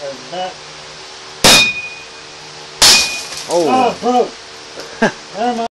Because that... Oh! Oh, it broke! Never mind.